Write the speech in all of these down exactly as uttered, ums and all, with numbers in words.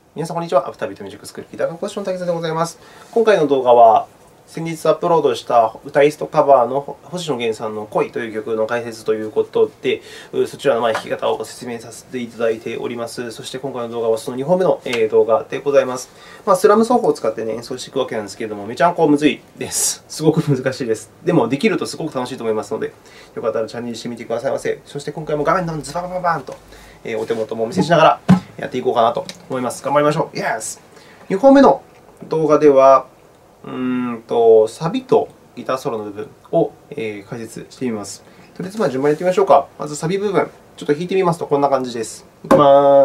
皆さん、こんにちは。アフタービートミュージックスクールギター科講師の滝沢でございます。今回の動画は、先日アップロードした歌イストカバーの星野源さんの恋という曲の解説ということで、そちらの弾き方を説明させていただいております。そして今回の動画はそのにほんめの動画でございます。まあ、スラム奏法を使って、ね、演奏していくわけなんですけれども、めちゃんこむずいです。すごく難しいです。でも、できるとすごく楽しいと思いますので、よかったらチャレンジしてみてくださいませ。そして今回も画面のズババババーンとお手元もお見せしながらやっていこうかなと思います。頑張りましょう。Yes! にほんめの動画では、うーんとサビとギターソロの部分を解説してみます。とりあえず、順番にやってみましょうか。まずサビ部分、ちょっと弾いてみますとこんな感じです。いきます。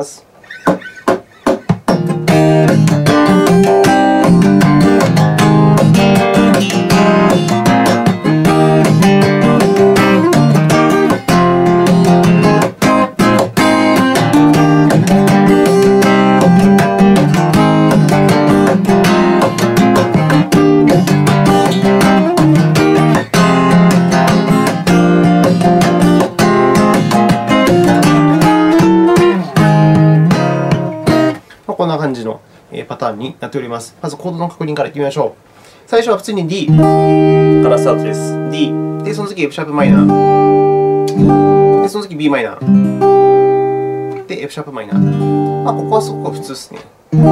こんな感じのパターンになっております。まずコードの確認からいってみましょう。最初は普通に D からスタートです。D。で、その次 エフシャープマイナー。で、その次 ビーマイナー。で、エフシャープマイナー。まあ、ここはすごく普通ですね。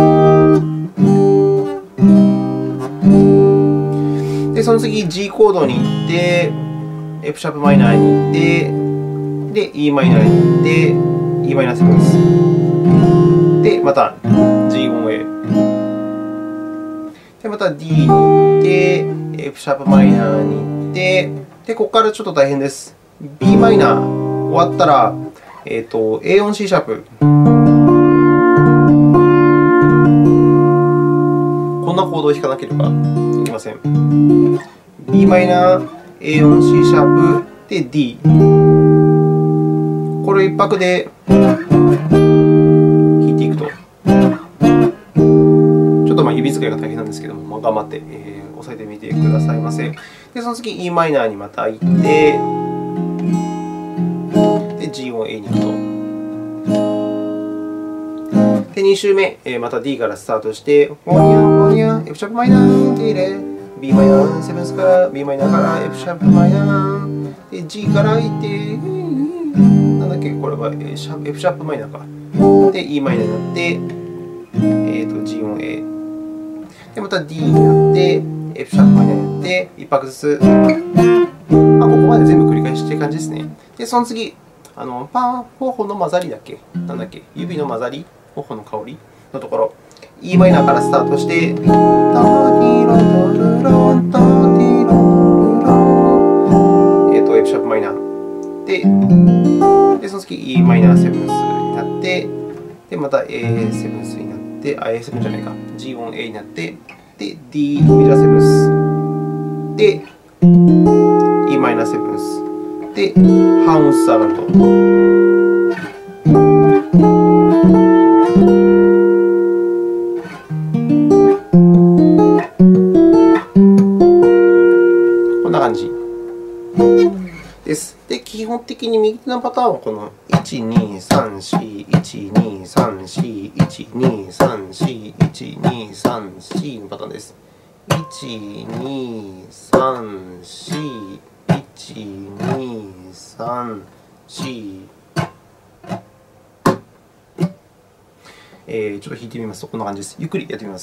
で、その次 G コードに行って、エフシャープマイナーに行って、で、イーマイナーに行って、イーマイナーセブンです。で、また ジーオンエー。で、また D に行って、エフシャープマイナーに行って、で、ここからちょっと大変です。ビーマイナー終わったら、えーと、エーオンシーシャープ。こんなコードを弾かなければいけません。ビーマイナー、エーオンシーシャープ、で D。これ一拍で指使いが大変なんですけども、頑張って、えー、押さえてみてくださいませ。で、その次 イーマイナーにまた行って、で ジーオンエー に行くと。で、に周目、えー、また D からスタートして、モニャモニャ、エフシャープマイナー、ディレ、ビーマイナー、セブンスから、ビーマイナーから エフシャープマイナー、で G から行って、なんだっけ、これは エフシャープマイナーか。で、イーマイナーになって、えー、と ジーオンエー。で、また D になって、エフシャープマイナーになって、一拍ずつ。まあ、ここまで全部繰り返しっていう感じですね。で、その次、あのパー、頬の混ざりだっけなんだっけ指の混ざり頬の香りのところ、イーマイナーからスタートして、タティロトルロンタティロルロン、えっと、エフシャープマイナー。で、でその次、イーマイナーセブンスになって、で、また エーセブンスになって、で、あ、エーセブン じゃないか、ジーオンエー になって、で、D メジャーセブンス、で、イーマイナーセブンス、で、半音ずつ上がると。こんな感じです。で、基本的に右手のパターンはこのいち、に、さん、よん、いち、に、さん、よん、いち、に、さん、よん、いち、に、さん、よんのパターンです。いち、に、さん、よん、いち、に、さん、よん。えー、ちょっと弾いてみますとこんな感じです。ゆっくりやってみます。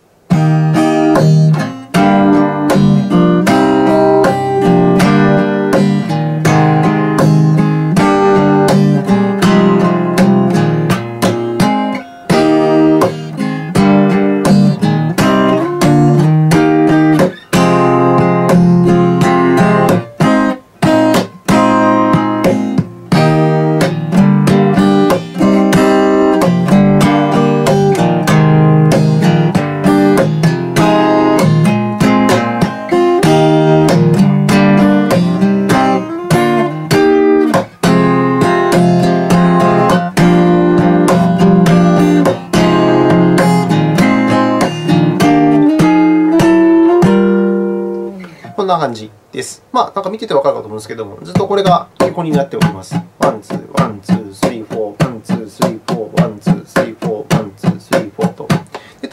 んな感じです。まあ、なんか見ててわかるかと思うんですけども、ずっとこれが基本になっております。ワン、ツー、ワン、ツー、スリー、フォー、ワン、ツー、スリー、フォー、ワン、ツー、スリー、フォー、ワン、ツー、スリー、フォー。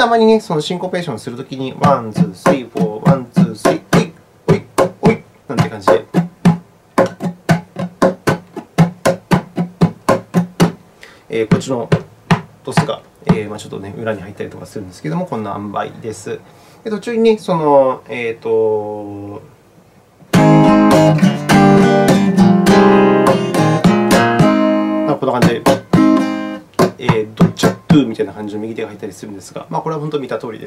たまにね、そのシンコペーションするときに、ワン、ツー、スリー、フォー、ワン、ツー、スリー、おい、おい、おい、なんて感じで。えー、こっちのトスが、えーまあ、ちょっとね、裏に入ったりとかするんですけども、こんな塩梅です。で途中にね、その、えーと、こんな感じで、えー、ドッチャットゥみたいな感じの右手が入ったりするんですが、まあ、これは本当に見た通りです。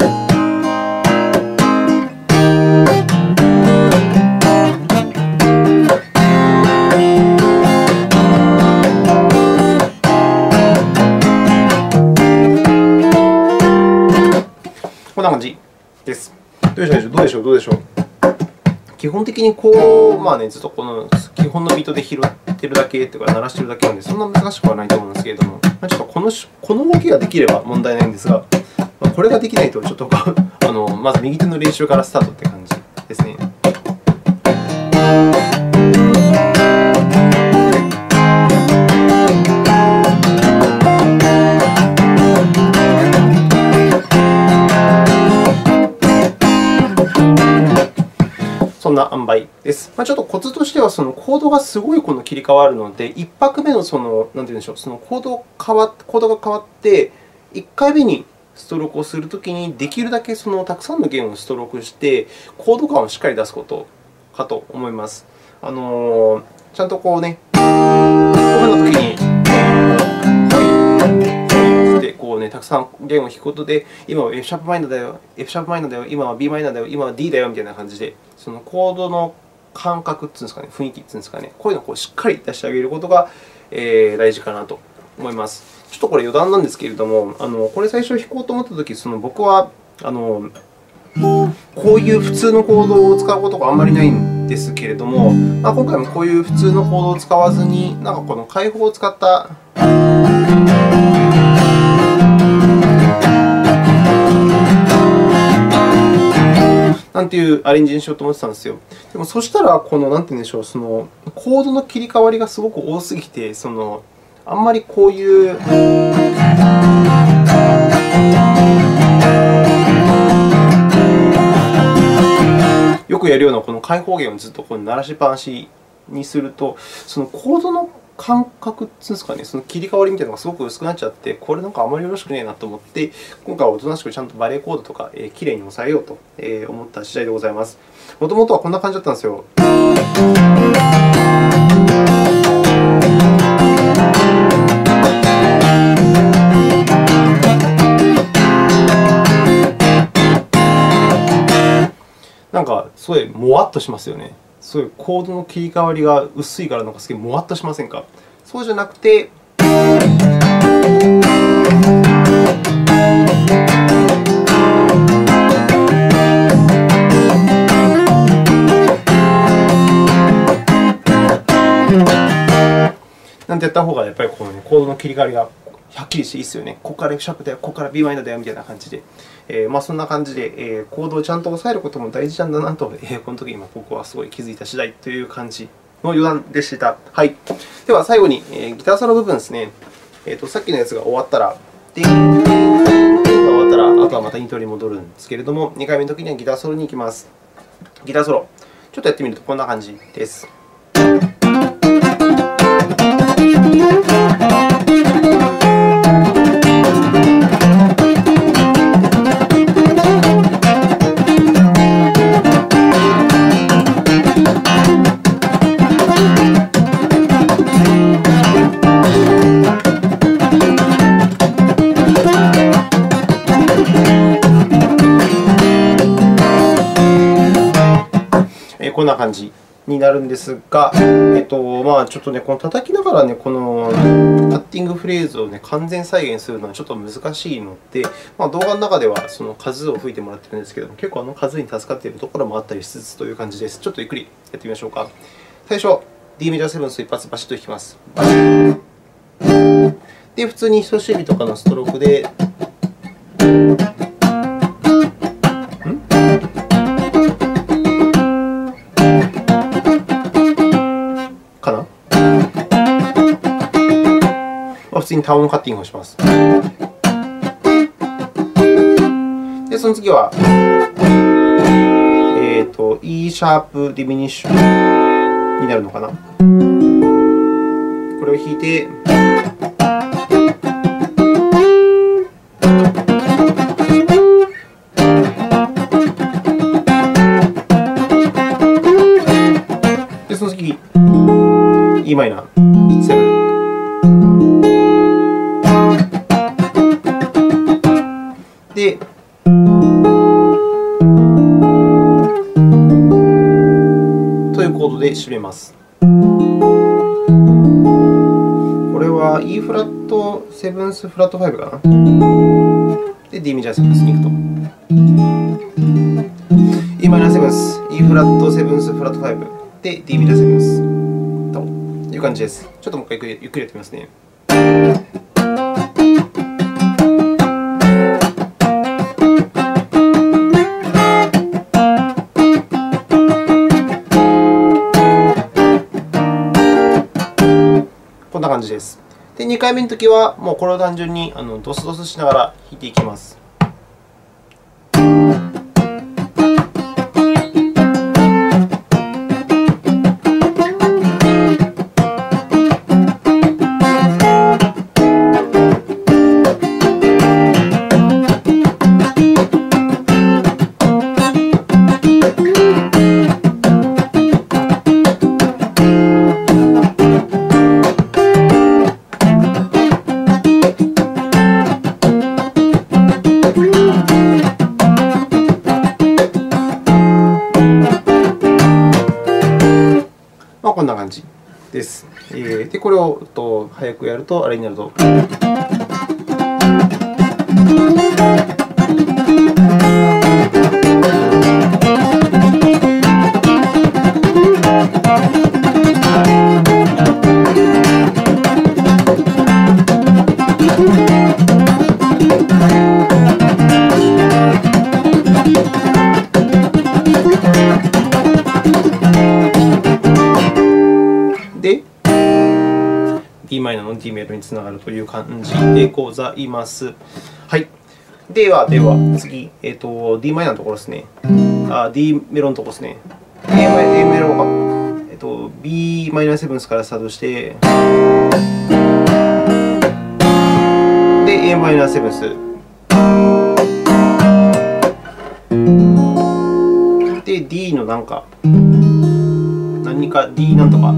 こんな感じです。どうでしょう、どうでしょう、どうでしょう。基本的にこう、まあね、ずっとこの基本のビートで拾っているだけというか、鳴らしているだけなので、そんな難しくはないと思うんですけれども、ちょっとこのこの動きができれば問題ないんですが、これができないと、ちょっとあのまず右手の練習からスタートという感じですね。そんな塩梅です。まあ、ちょっとコツとしては、そのコードがすごいこの切り替わるので、いっ拍目のその、なんて言うんでしょう、そのコード変わコードが変わって、いっかいめにストロークをするときに、できるだけそのたくさんの弦をストロークして、コード感をしっかり出すことかと思います。あのー、ちゃんとこうね、こういうふうなときに、こうね、たくさん弦を弾くことで、今は F シャープマイナーだよ、F シャープマイナーだよ、今は ビーマイナーだよ、今は ディー だよみたいな感じで、そのコードの感覚というんですかね、雰囲気というんですかね、こういうのをこうしっかり出してあげることが、えー、大事かなと思います。ちょっとこれ余談なんですけれども、あのこれ最初弾こうと思ったとき、その僕はあのこういう普通のコードを使うことがあんまりないんですけれども、まあ、今回もこういう普通のコードを使わずに、なんかこの開放を使ったなんていうアレンジにしようと思ってたんですよ。でも、そしたら、この、なんて言うんでしょう、そのコードの切り替わりがすごく多すぎて、そのあんまりこういう、よくやるようなこの開放弦をずっとこう鳴らしっぱなしにすると、そのコードの感覚っていうんですかね、その切り替わりみたいなのがすごく薄くなっちゃって、これなんかあまりよろしくねえなと思って、今回はおとなしくちゃんとバレエコードとか、えー、きれいに抑えようと思った次第でございます。もともとはこんな感じだったんですよ。なんかすごいもわっとしますよね。すごいコードの切り替わりが薄いから、なんかすごいもわっとしませんか？そうじゃなくて、なんてやった方がやっぱりこの、ね、コードの切り替わりがはっきりしていいですよね。ここから F シャープだよ、ここから ビーマイナーだよみたいな感じで。えーまあ、そんな感じで、えー、コードをちゃんと押さえることも大事なんだなと、えー、この時今僕はすごい気づいた次第という感じの余談でした。はい、では最後に、えー、ギターソロ部分ですね。えーと、さっきのやつが終わったら、ディンディンディンディンが終わったら、あとはまたイントロに戻るんですけれども、にかいめの時にはギターソロに行きます。ギターソロ、ちょっとやってみるとこんな感じです。こんな感じになるんですが、えっとまあ、ちょっとね、この叩きながらね、このパッティングフレーズをね、完全再現するのはちょっと難しいので、まあ、動画の中ではその数を吹いてもらっているんですけども、結構あの数に助かっているところもあったりしつつという感じです。ちょっとゆっくりやってみましょうか。最初、D メジャーセブンス一発バシッと弾きます。で、普通に人差し指とかのストロークで、かな？普通に単音カッティングをします。 で、その次は、えーと、E シャープディミニッシュになるのかな。これを弾いて、で、その次、E マイナー、セブン。で、というコードで締めます。これは E フラットセブンスフラットファイブかな。で、D メジャーセブンスに行くと。E マイナーセブンス、E フラットセブンスフラットファイブで D メジャーセブンスという感じです。ちょっともう一回ゆっくりやってみますね。こんな感じです。で、にかいめのときは、もうこれを単純にあのドスドスしながら弾いていきます。まあ、こんな感じです。で、これをと早くやると、あれになると。で、D マイナーの D メロにつながるという感じでございます。はい。では、では次、えーと、D マイナーのところですね。あ、D メロのところですね。A メロが、えーと、B マイナーセブンスからスタートして、で、A マイナーセブンス。で、D のなんか、何か D なんとか。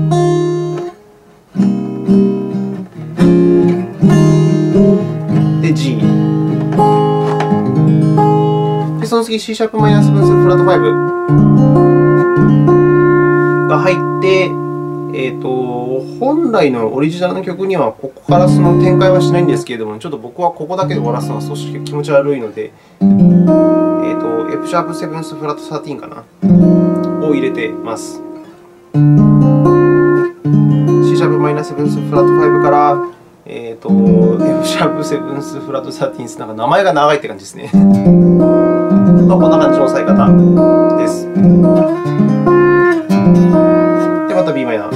で、G。で、その次 C シャープマイナーセブンスフラットファイブが入って、えーと、本来のオリジナルの曲にはここからその展開はしないんですけれども、ちょっと僕はここだけで終わらすのは少し気持ち悪いので、えーと、F シャープセブンスフラットサーティーンかなを入れてます。C シャープマイナーセブンスフラットファイブから、えーと、F シャープセブンスフラットサーティーンス、なんか名前が長いって感じですね。まあ、こんな感じの押さえ方です。で、また B マイナー。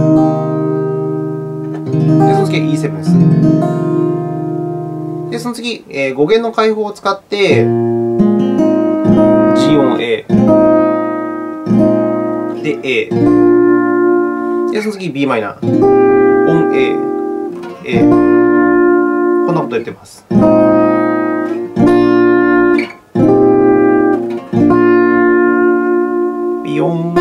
で、その次 イーセブン です。で、その次、えー、語源の開放を使って、G 音 A。で、A。で、その次 B マイナー。音 A。A。こんなことやってます。ビヨン。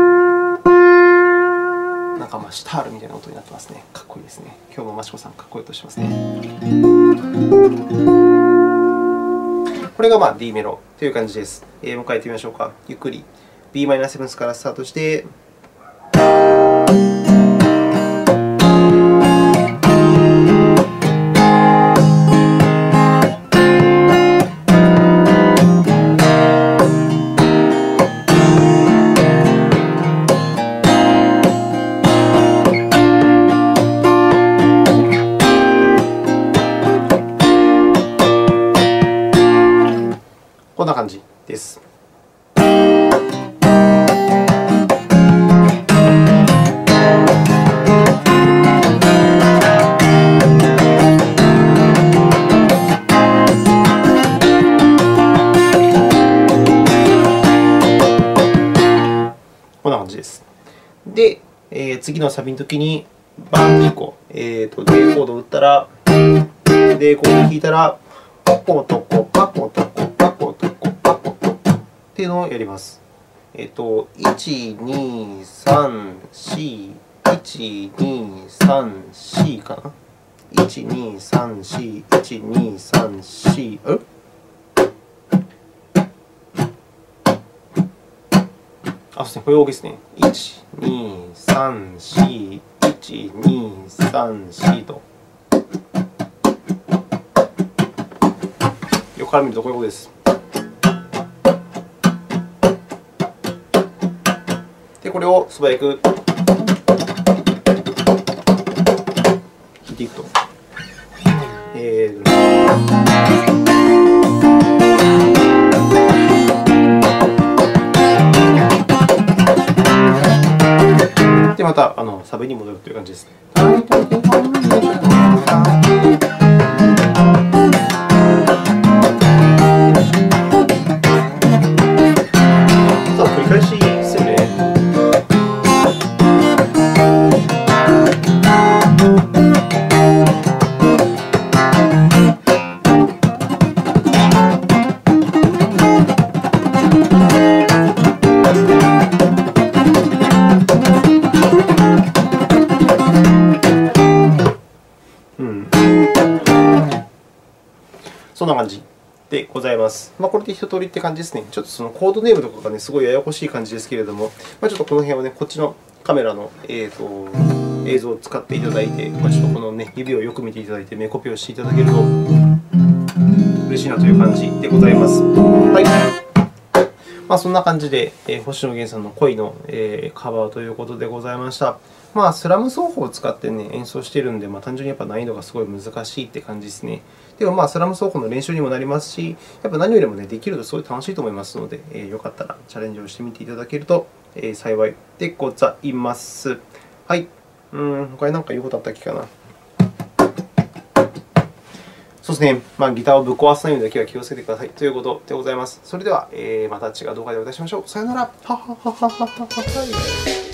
なんかまあシタールみたいな音になってますね。かっこいいですね。今日もマシコさん、かっこいい音しますね。これがまあ D メロという感じです。えー、もう一回やってみましょうか。ゆっくり B マイナーセブンスからスタートして。こんな感じです。 次のサビのときに、バーンといっこ、えーと、D コードを打ったら、D コードを弾いたら、パコトコ、パコトコ、パコトコ、パコトコっていうのをやります。えっと、いち、に、さん、し、いち、に、さん、しかな ?いち、に、さん、し、いち、に、さん、し、んあ、そうですね。これ OK ですね。いち、に、さん、し、いち、に、さん、しと。横から見るとこういうことです。で、これを素早く弾いていくと。えーで、またあのサビに戻るという感じですね。繰り返しですよね。うん、そんな感じでございます。まあ、これで一通りって感じですね。ちょっとそのコードネームとかが、ね、すごいややこしい感じですけれども、まあ、ちょっとこの辺は、ね、こっちのカメラの、えー、と映像を使っていただいて、まあ、ちょっとこの、ね、指をよく見ていただいて、目コピをしていただけると嬉しいなという感じでございます。はい。まあ、そんな感じで、えー、星野源さんの恋の、えー、カバーということでございました。まあ、スラム奏法を使って、ね、演奏しているので、まあ、単純にやっぱ難易度がすごい難しいって感じですね。でも、まあ、スラム奏法の練習にもなりますし、やっぱ何よりも、ね、できるとすごい楽しいと思いますので、えー、よかったらチャレンジをしてみていただけると、えー、幸いでございます。はい。うん、他に何か言うことあったっけかな。そうですね。まあ、ギターをぶっ壊さないようにだけは気をつけてくださいということでございます。それでは、えー、また違う動画でお会いしましょう。さようなら。はははははは。